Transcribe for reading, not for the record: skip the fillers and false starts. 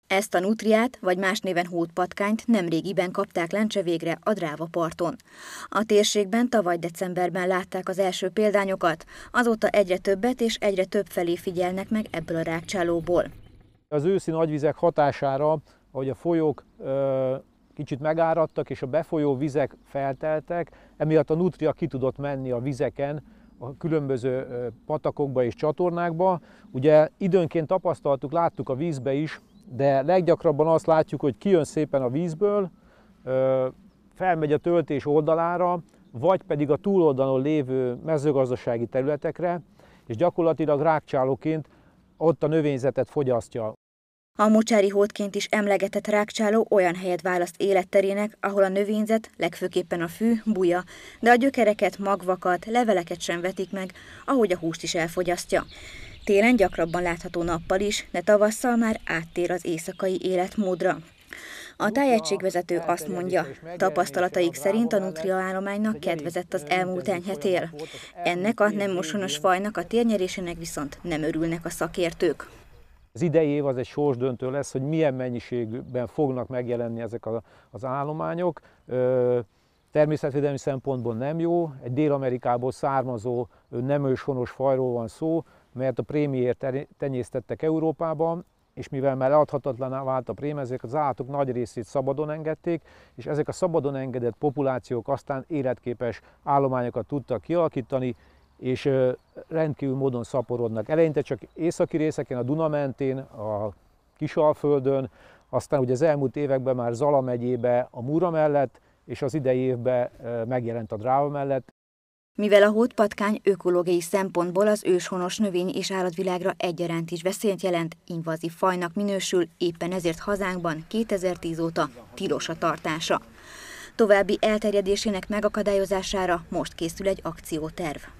Ezt a nutriát, vagy más néven hódpatkányt nemrégiben kapták Lencse végre a Dráva parton. A térségben tavaly decemberben látták az első példányokat, azóta egyre többet és egyre több felé figyelnek meg ebből a rágcsálóból. Az őszi nagyvizek hatására, ahogy a folyók kicsit megáradtak és a befolyó vizek felteltek, emiatt a nutria ki tudott menni a vizeken, a különböző patakokba és csatornákba. Ugye időnként tapasztaltuk, láttuk a vízbe is, de leggyakrabban azt látjuk, hogy kijön szépen a vízből, felmegy a töltés oldalára, vagy pedig a túloldalon lévő mezőgazdasági területekre, és gyakorlatilag rágcsálóként ott a növényzetet fogyasztja. A mocsári hódként is emlegetett rágcsáló olyan helyet választ életterének, ahol a növényzet, legfőképpen a fű, buja, de a gyökereket, magvakat, leveleket sem vetik meg, ahogy a húst is elfogyasztja. Télen gyakrabban látható nappal is, de tavasszal már áttér az éjszakai életmódra. A tájegységvezető azt mondja, tapasztalataik szerint a nutriaállománynak kedvezett az elmúlt enyhe tél. Ennek a nem mosonos fajnak a térnyerésének viszont nem örülnek a szakértők. Az idei év az egy sorsdöntő lesz, hogy milyen mennyiségben fognak megjelenni ezek az állományok. Természetvédelmi szempontból nem jó, egy Dél-Amerikából származó nem őshonos fajról van szó, mert a prémiért tenyésztettek Európában, és mivel már leadhatatlaná vált a prém, ezek az állatok nagy részét szabadon engedték, és ezek a szabadon engedett populációk aztán életképes állományokat tudtak kialakítani, és rendkívül módon szaporodnak. Eleinte csak északi részeken, a Duna mentén, a Kisalföldön, aztán ugye az elmúlt években már Zala megyébe, a Múra mellett, és az idei évben megjelent a Dráva mellett. Mivel a hódpatkány ökológiai szempontból az őshonos növény- és állatvilágra egyaránt is veszélyt jelent, invazív fajnak minősül, éppen ezért hazánkban 2010 óta tilos a tartása. További elterjedésének megakadályozására most készül egy akcióterv.